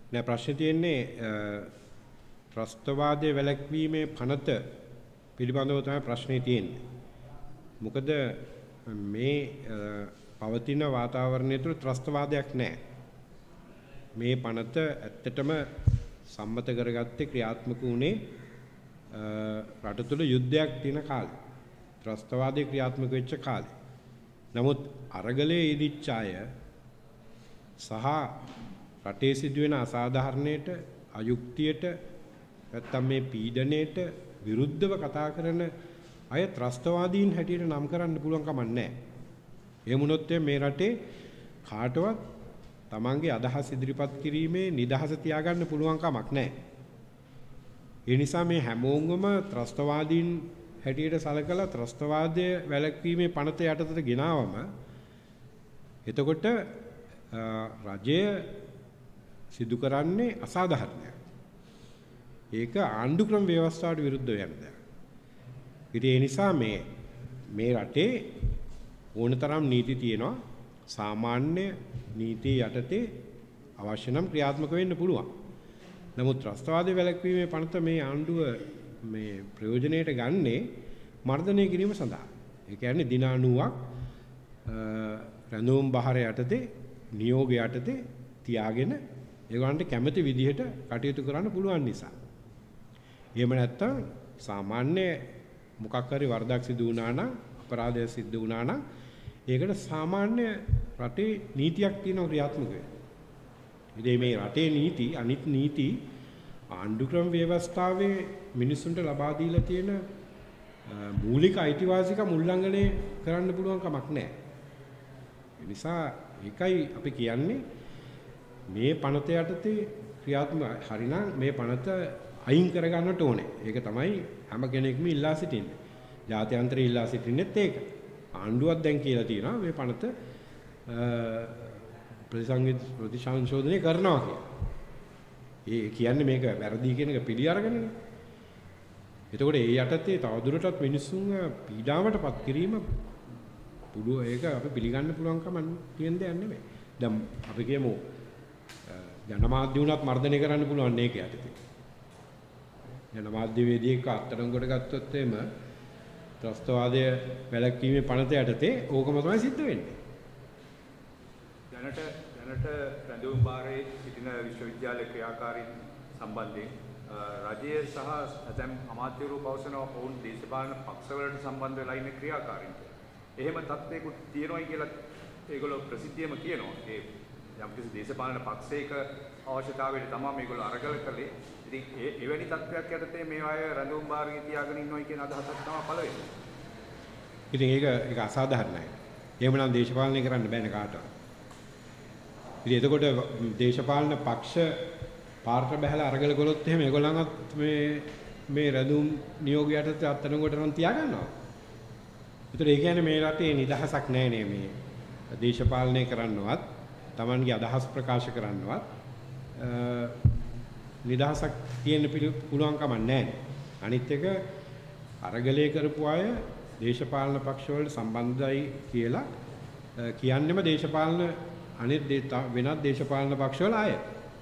නෑ ප්‍රශ්නේ තියෙන්නේ ත්‍රස්තවාදයේ වැළැක්වීමේ පනත පිළිබඳව තමයි ප්‍රශ්නේ තියෙන්නේ. මොකද මේ පවතින වාතාවරණය තුළ ත්‍රස්තවාදයක් නැහැ. මේ පනත ඇත්තටම සම්මත කරගත්තේ ක්‍රියාත්මක වුණේ රට තුළ යුද්ධයක් තියෙන කාලේ. ත්‍රස්තවාදයේ ක්‍රියාත්මක වෙච්ච කාලේ. නමුත් අරගලයේ ඉදිච්ච අය සහ රටේ සිදුවෙන අසාධාරණයට අයුක්තියට නැත්තම් මේ පීඩණයට විරුද්ධව කතා කරන අය ත්‍රස්තවාදීන් හැටියට නම් කරන්න පුළුවන් කමක් නැහැ. එහෙම වුණොත් මේ රටේ කාටවත් තමන්ගේ අදහස් ඉදිරිපත් කිරීමේ නිදහස තියාගන්න පුළුවන් කමක් නැහැ. ඒ නිසා මේ හැමෝංගම ත්‍රස්තවාදීන් හැටියට සලකලා ත්‍රස්තවාදයේ වැළැක්වීමේ පනත යටතට ගෙනාවම එතකොට රජය සිදු කරන්නේ අසාධාරණයක්. ඒක ආණ්ඩුක්‍රම ව්‍යවස්ථාවට විරුද්ධ වෙන දෙයක්. ඉතින් ඒ නිසා මේ රටේ ඕනතරම් නීති තියෙනවා. සාමාන්‍ය නීති යටතේ අවශ්‍ය නම් ක්‍රියාත්මක වෙන්න පුළුවන්. නමුත් ත්‍රස්තවාදයේ වැළැක්වීමේ පනත මේ ආණ්ඩුව මේ ප්‍රයෝජනයට ගන්නේ මර්ධනය කිරීම සඳහා. ඒ කියන්නේ දින 90ක් රැඳවුම් බහර යටතේ නියෝග යටතේ තියාගෙන ඒගොල්ලන්ට කැමති විදිහට කටයුතු කරන්න පුළුවන් නිසා. එහෙම නැත්නම් සාමාන්‍ය මොකක් හරි වරදක් සිදු වුණා නම් අපරාධයක් සිදු වුණා නම් ඒකට සාමාන්‍ය රටේ නීතියක් තියෙනවා ක්‍රියාත්මක වෙන්න. ඉතින් මේ රටේ නීති අනිත් නීති ආණ්ඩුක්‍රම ව්‍යවස්ථාවේ මිනිසුන්ට ලබා දීලා තියෙන මූලික අයිතිවාසිකම් උල්ලංඝනය කරන්න පුළුවන් කමක් නැහැ. ඒ නිසා ඒකයි අපි කියන්නේ මේ පනත යටතේ ක්‍රියාත්මක හරිනම් මේ පනත අයින් කරගන්නට ඕනේ. ඒක තමයි හැම කෙනෙක්ම ඉල්ලා සිටින්නේ. ජාත්‍යන්තරය ඉල්ලා සිටින්නෙත් ඒක. ආණ්ඩුවක් දැන් කියලා තියෙනවා මේ පනත ප්‍රතිසංශෝධනය කරනවා කියලා. ඒ කියන්නේ මේක වැරදි කියන එක පිළි අරගෙනනේ. එතකොට ඒ යටතේ තවදුරටත් මිනිස්සුන්ව පීඩාවටපත් කිරීම පුළුවන් ඒක අපි පිළිගන්න පුළුවන්කම තියෙන දෙයක් නෙමෙයි. දැන් අපි කියමු ජනමාධ්‍ය උනත් මර්ධනය කරන්න පුළුවන් මේක යටතේ. ජනමාධ්‍ය වේදිකේක අත්අඩංගුවට ගත්තොත් එimhe ත්‍රස්තවාදය වැළැක්වීමේ පනත යටතේ ඕකම තමයි සිද්ධ වෙන්නේ. දැනට රැඳවුම් බාරයේ සිටින විශ්වවිද්‍යාල ක්‍රියාකාරීන් සම්බන්ධයෙන් රජය සහ ඇතැම් අමාත්‍යවරු පවසනවා ඔවුන් දේශපාලන පක්ෂවලට සම්බන්ධ වෙලා ඉන්න ක්‍රියාකාරීන්. එහෙම තත්ත්වයකට තියෙනවායි කියලා ඒගොල්ලෝ ප්‍රසිද්ධියම කියනවා. ඒ යම්කිසි දේශපාලන පක්ෂයක අවශ්‍යතාවයට තමයි මේගොල්ලෝ අරගල කළේ. ඉතින් එවැනි තත්ත්වයක් යටතේ මේ අය රැඳවුම් බාරයේ තියාගෙන ඉන්නවයි කියන අදහසක් තමයි පළ වෙන්නේ. ඉතින් ඒක අසාධාරණයි. එහෙමනම් දේශපාලනය කරන්න බෑනේ කාටවත්. ඉතින් එතකොට දේශපාලන පක්ෂ පාර්ශ්ව බහැලා අරගල කළොත් එහෙම ඒගොල්ලන්වත් මේ රැඳවුම් නියෝගයට අත්අඩංගුවට නම් තියාගන්නවා. ඒතර ඒ කියන්නේ මේ රටේ නිදහසක් නැහැ නේ මේ දේශපාලනය කරන්නවත් Tamanගේ අදහස් ප්‍රකාශ කරන්නවත් නිදහසක් තියෙන්න පුළුවන් කමක් නැහැ. අනිත් එක අරගලයේ කරපු අය දේශපාලන පක්ෂවලට සම්බන්ධයි කියලා කියන්නෙම දේශපාලන අනිත් වෙනත් දේශපාලන පක්ෂවල අය.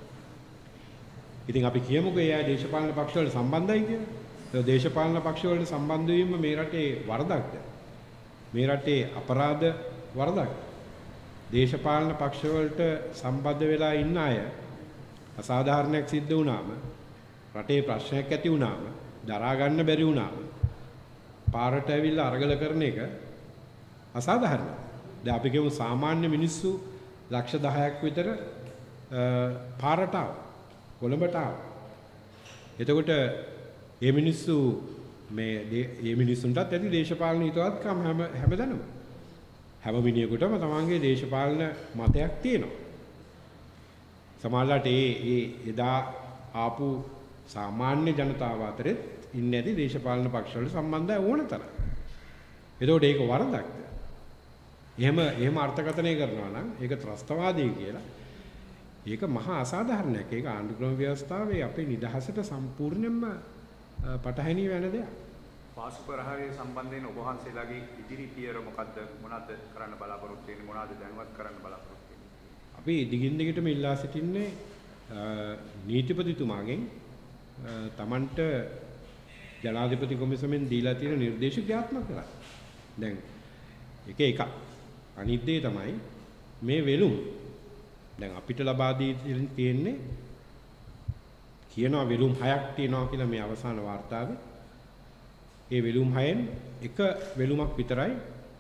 ඉතින් අපි කියමුකෝ ඒ අය දේශපාලන පක්ෂවලට සම්බන්ධයි කියලා. ඒ දේශපාලන පක්ෂවලට සම්බන්ධ වීම මේ රටේ වරදක්ද? මේ රටේ අපරාධ වරදක්. දේශපාලන පක්ෂවලට සම්බන්ධ වෙලා ඉන්න අය අසාධාරණයක් සිද්ධ වුණාම රටේ ප්‍රශ්නයක් ඇති වුණාම දරා ගන්න බැරි වුණාම පාරට ඇවිල්ලා අරගල කරන එක අසාධාරණයි. දැන් අපි කියමු සාමාන්‍ය මිනිස්සු ලක්ෂ 10ක් විතර පාරට ආවා. කොළඹට ආවා. එතකොට මේ මිනිස්සු මේ මිනිස්සුන්ටත් ඇති දේශපාලන හිතවත්කම් හැමදැනම. හැම මිනිහෙකුටම තමන්ගේ දේශපාලන මතයක් තියෙනවා. සමහරවිට ඒ එදා ආපු සාමාන්‍ය ජනතාව අතරෙත් ඉන්නේ නැති දේශපාලන පක්ෂවල සම්බන්ධය ඕනතරම්. එතකොට ඒක වරදක්ද? එහෙම අර්ථකථනය කරනවා නම් ඒක ත්‍රස්තවාදී කියලා. ඒක මහා අසාධාරණයක්. ඒක ආණ්ඩුක්‍රම ව්‍යවස්ථාවේ අපේ නිදහසට සම්පූර්ණයෙන්ම පටහැනි වෙන දෙයක්. පාසු ප්‍රහාරය සම්බන්ධයෙන් ඔබ වහන්සේලාගේ ඉදිරි පියවර මොකද්ද? මොනවද කරන්න බලාපොරොත්තු වෙන්නේ? මොනවද දැනුවත් කරන්න බලාපොරොත්තු වෙන්නේ? අපි දිගින් දිගටම ඉල්ලා සිටින්නේ නීතිපතිතුමාගෙන් තමන්ට ජනාධිපති කොමිසමෙන් දීලා තියෙන නිර්දේශ ක්‍රියාත්මක කරන්න. දැන් එක අනිත් දේ තමයි මේ වෙලුම් දැන් අපිට ලබා දී තියෙන්නේ කියනවා වෙලුම් 6ක් තියෙනවා කියලා මේ අවසාන වාර්තාවේ. ඒ වෙලුම් 6න් එක වෙලුමක් විතරයි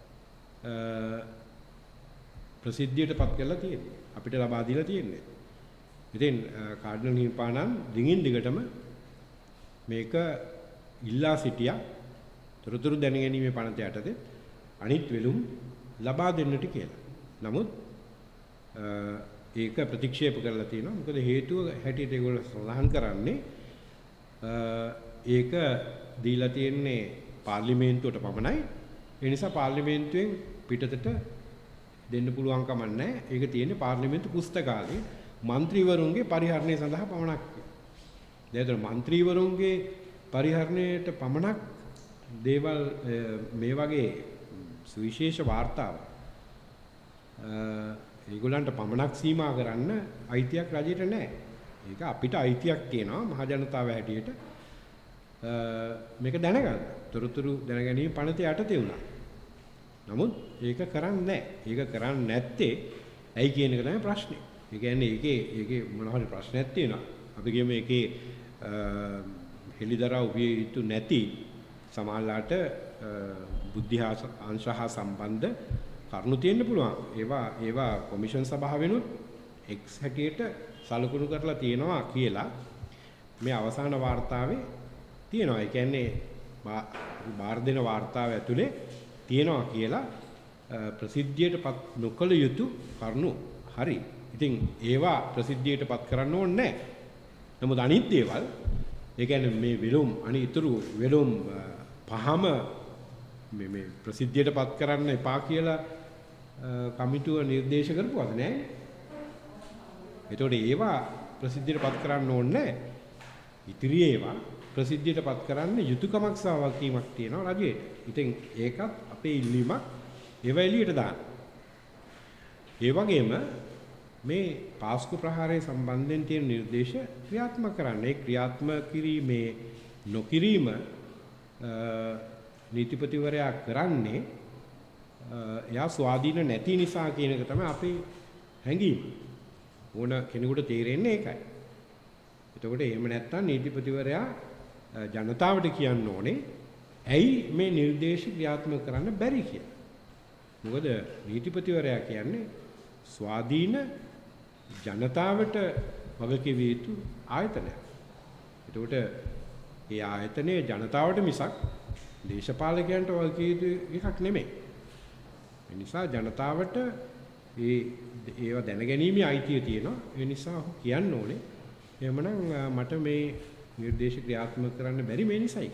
ප්‍රසිද්ධියටපත් කරලා තියෙන්නේ. අපිට ලබා දීලා තියෙන්නේ. ඉතින් කාඩිනල් හිමිපාණන් දිගින් දිගටම මේක ඉල්ලා සිටියා තොරතුරු දැනගැනීමේ පනත යටතේ අනිත් වෙලුම් ලබා දෙන්නට කියලා. නමුත් ඒක ප්‍රතික්ෂේප කරලා තියෙනවා. මොකද හේතුව හැටියට ඒගොල්ලෝ සඳහන් කරන්නේ ඒක දීලා තියෙන්නේ පාර්ලිමේන්තුවට පමණයි. ඒ නිසා පාර්ලිමේන්තුවෙන් පිටතට දෙන්න පුළුවන් කමක් නැහැ. ඒක තියෙන්නේ පාර්ලිමේන්තු පුස්තකාලයේ മന്ത്രിවරුන්ගේ පරිහරණය සඳහා පමණක්. දැන් മന്ത്രിවරුන්ගේ පරිහරණයට පමණක් දේවල් මේ වගේ සුවිශේෂ වාර්තාවක් ඒගොල්ලන්ට පමණක් සීමා කරන්න අයිතියක් රජයට නැහැ. ඒක අපිට අයිතියක් තියෙනවා මහ ජනතාව හැටියට මේක දැනගන්න. තොරතුරු දැනගැනීම පනත යටතේ උනා. නමුත් ඒක කරන්නේ නැහැ. ඒක කරන්නේ නැත්තේ ඇයි කියන එක තමයි ප්‍රශ්නේ. ඒ කියන්නේ ඒකේ මොන හරි ප්‍රශ්නයක් තියෙනවා. අපි කියමු ඒකේ හෙලිදරව් විය යුතු නැති සමාජලාට බුද්ධි අංශ හා සම්බන්ධ කරුණු තියෙන්න පුළුවන්. ඒවා කොමිෂන් සභාවෙනුත් එක්ස් හැටියට සලකුණු කරලා තියෙනවා කියලා මේ අවසාන වාර්තාවේ තියෙනවා. ඒ කියන්නේ බාර දෙන වාර්තාව ඇතුලේ තියෙනවා කියලා ප්‍රසිද්ධියටපත් නොකළ යුතු කරුණු. හරි. ඉතින් ඒවා ප්‍රසිද්ධියටපත් කරන්න ඕනේ නැහැ. නමුත් අනිත් දේවල් ඒ කියන්නේ මේ වෙලුම් අනිතුරු වෙලුම් පහම මේ ප්‍රසිද්ධියටපත් කරන්න එපා කියලා කමිටුව නිර්දේශ කරපුවද නැහැ. ඒතකොට ඒවා ප්‍රසිද්ධියටපත් කරන්න ඕනේ නැහැ. ඉතිරි ඒවා ප්‍රසිද්ධියටපත් කරන්න යුතුයකමක් සහ වගකීමක් තියෙනවා රජයට. ඉතින් ඒකත් අපේ ඉල්ලීමක් ඒවා එළියට දාන්න. ඒ වගේම මේ පාස්කු ප්‍රහාරය සම්බන්ධයෙන් තියෙන නිර්දේශ ක්‍රියාත්මක කරන්න. ඒ ක්‍රියාත්මක කිරීමේ නොකිරීම නීතිපතිවරයා කරන්නේ එයා ස්වාධීන නැති නිසා කියන එක තමයි අපේ හැඟීම. ඕන කෙනෙකුට තේරෙන්නේ ඒකයි. එතකොට එහෙම නැත්නම් නීතිපතිවරයා ජනතාවට කියන්න ඕනේ ඇයි මේ නිර්දේශ ක්‍රියාත්මක කරන්න බැරි කියලා. මොකද නීතිපතිවරයා කියන්නේ ස්වාධීන ජනතාවට වගකිවිය යුතු ආයතනයක්. එතකොට ඒ ආයතනයේ ජනතාවට මිසක් දේශපාලකයන්ට වගකිවිය යුතු එකක් නෙමෙයි. ඒ නිසා ජනතාවට ඒව දැනගැනීමේ අයිතිය තියෙනවා. ඒ නිසා කියන්න ඕනේ එහෙමනම් මට මේ නිර්දේශ ක්‍රියාත්මක කරන්න බැරි මේ නිසයි.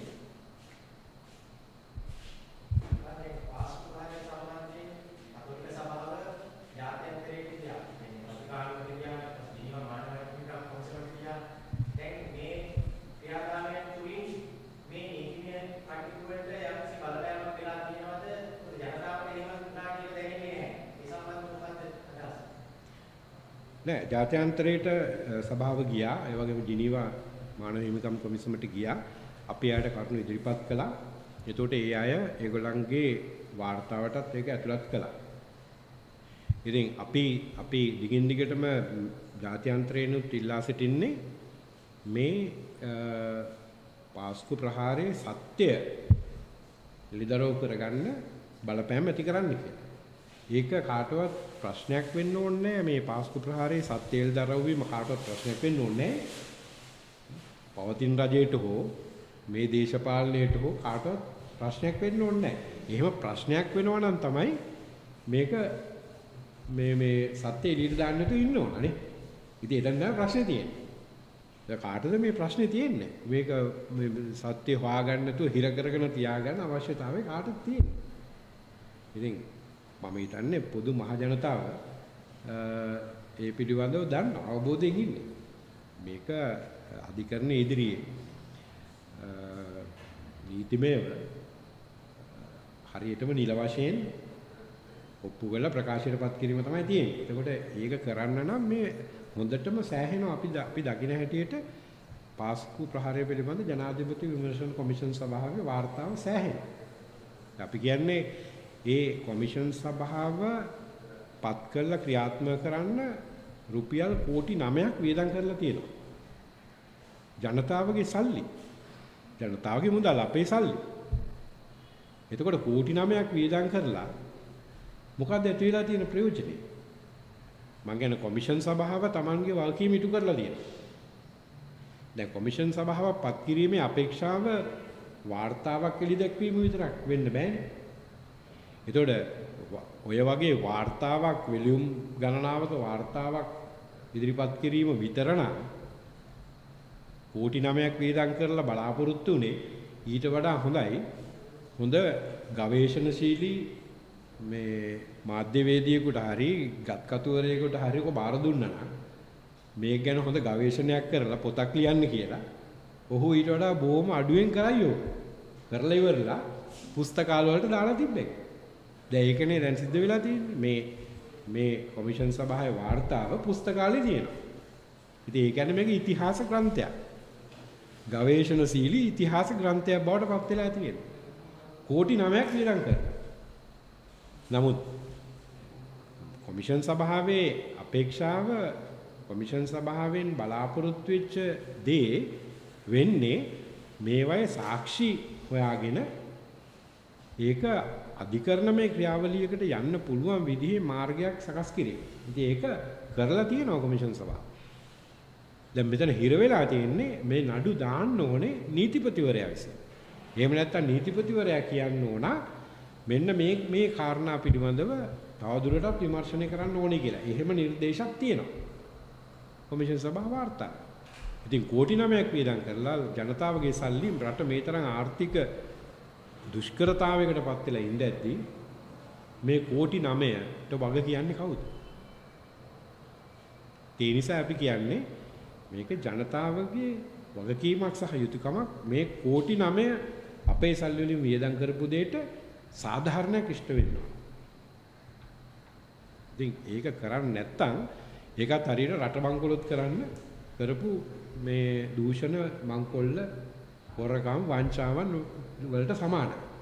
නෑ ජාත්‍යන්තරයට සභාව ගියා. ඒ වගේම ජිනීවා මානව හිමිකම් කොමිසමට ගියා. අපි ආයට කරුණු ඉදිරිපත් කළා. එතකොට ඒ අය ඒගොල්ලන්ගේ වාර්තාවටත් ඒක ඇතුළත් කළා. ඉතින් අපි දිගින් දිගටම ජාත්‍යන්තරේනුත් ඉල්ලා සිටින්නේ මේ පාස්කු ප්‍රහාරයේ සත්‍ය ලිදරව් කරගන්න බලපෑම් ඇති කරන්න කියලා. ඒක කාටවත් ප්‍රශ්නයක් වෙන්න ඕනේ නැහැ. මේ පාස්කු ප්‍රහාරයේ සත්‍ය ලිදරව් වීම කාටවත් ප්‍රශ්නයක් වෙන්න ඕනේ නැහැ. පවතින රජයට හෝ මේ දේශපාලනයට හෝ කාටවත් ප්‍රශ්නයක් වෙන්න ඕනේ නැහැ. එහෙම ප්‍රශ්නයක් වෙනවා නම් තමයි මේක මේ සත්‍ය එළියට දාන්න තු ඉන්න ඕන නේ. ඉතින් එතන තමයි ප්‍රශ්නේ තියෙන්නේ. දැන් කාටද මේ ප්‍රශ්නේ තියෙන්නේ? මේක මේ සත්‍ය හොයාගන්න තු හිර කරගෙන තියාගන්න අවශ්‍යතාවය කාටද තියෙන්නේ? ඉතින් මම හිතන්නේ පොදු මහ ජනතාව ඒ පිළිබඳව දන්න අවබෝධයෙන් ඉන්නේ. මේක අධිකරණයේ ඉදිරියේ නීතිමයව හරියටම නිල වශයෙන් ඔප්පු කරලා ප්‍රකාශයටපත් කිරීම තමයි තියෙන්නේ. එතකොට ඒක කරන්න නම් මේ හොඳටම සෑහෙනවා අපි දකින හැටියට පාස්කු ප්‍රහාරය පිළිබඳ ජනාධිපති විමර්ශන කොමිෂන් සභාවේ වාර්තාව සෑහෙනවා. අපි කියන්නේ ඒ කොමිෂන් සභාව පත් කරලා ක්‍රියාත්මක කරන්න රුපියල් කෝටි 9ක් වියදම් කරලා තියෙනවා. ජනතාවගේ සල්ලි. ජනතාවගේ මුදල් අපේ සල්ලි. එතකොට කෝටි 9ක් වියදම් කරලා මොකක්ද ඇති වෙලා තියෙන ප්‍රයෝජනේ? මම කියන්නේ කොමිෂන් සභාව Tamanගේ වගකීම ඉටු කරලා තියෙනවා. දැන් කොමිෂන් සභාව පත් කිරීමේ අපේක්ෂාව වාර්තාවක් එළි දැක්වීම විතරක් වෙන්න බෑනේ. එතකොට ඔය වගේ වාර්තාවක් වොලියුම් ගණනාවක වාර්තාවක් ඉදිරිපත් කිරීම විතර නම් කෝටි 9ක් වියදම් කරලා බලාපොරොත්තු උනේ ඊට වඩා හොඳයි. හොඳ ගවේෂණශීලී මේ මාධ්‍යවේදියෙකුට හරි ගත්කතුවරයෙකුට හරි ඔක බාර දුන්නා නම් මේක ගැන හොඳ ගවේෂණයක් කරලා පොතක් ලියන්න කියලා ඔහු ඊට වඩා බොහොම අඩුවෙන් කරයි ඕක. කරලා ඉවරලා පුස්තකාල වලට දාලා තිබ්බේ. දැන් ඒකනේ දැන් සිද්ධ වෙලා තියෙන්නේ. මේ කොමිෂන් සභාවේ වාර්තාව පුස්තකාලේ තියෙනවා. ඉතින් ඒ කියන්නේ මේක ඉතිහාස ග්‍රන්ථයක්. ගවේෂණශීලී ඉතිහාස ග්‍රන්ථයක් බවට පත් වෙලා තියෙනවා. කෝටි 9ක් වියදම් කරලා. නමුත් කොමිෂන් සභාවේ අපේක්ෂාව කොමිෂන් සභාවෙන් බලාපොරොත්තු වෙච්ච දේ වෙන්නේ මේවයේ සාක්ෂි හොයාගෙන ඒක අධිකරණමය ක්‍රියාවලියකට යන්න පුළුවන් විදිහේ මාර්ගයක් සකස් කිරීම. ඉතින් ඒක කරලා තියෙනවා කොමිෂන් සභාව. දැන් මෙතන හිර වෙලා තියෙන්නේ මේ නඩු දාන්න ඕනේ නීතිපතිවරයා විසින්. එහෙම නැත්නම් නීතිපතිවරයා කියන්න ඕන මෙන්න මේ කාරණා පිළිබඳව තවදුරටත් විමර්ශනය කරන්න ඕනේ කියලා. එහෙම නිර්දේශයක් තියෙනවා. කොමිෂන් සභාව වාර්තා. ඉතින් කෝටි 9ක් වියදම් කරලා ජනතාවගේ සල්ලි රට මේ තරම් ආර්ථික දුෂ්කරතාවයකට පත් වෙලා ඉඳද්දී මේ කෝටි 9ට වග කියන්නේ කවුද? ඒ නිසා අපි කියන්නේ මේක ජනතාවගේ වගකීමක් සහ යුතුයකමක්. මේ කෝටි 9 අපේ සල්ලි වලින් වියදම් කරපු දෙයට සාධාරණයක් ඉෂ්ට වෙනවා. ඉතින් ඒක කරන්නේ නැත්නම් ඒකත් හරියට රට බංකොලොත් කරන්න කරපු මේ දූෂණ මංකොල්ල හොරකම් වංචාවන් වලට සමානයි.